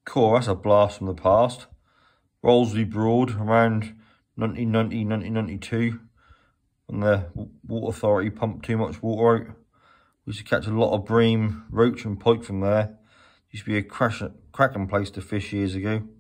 Cool, that's a blast from the past. Rollesby Broad around 1992, when the Water Authority pumped too much water out. We used to catch a lot of bream, roach and pike from there. Used to be a cracking place to fish years ago.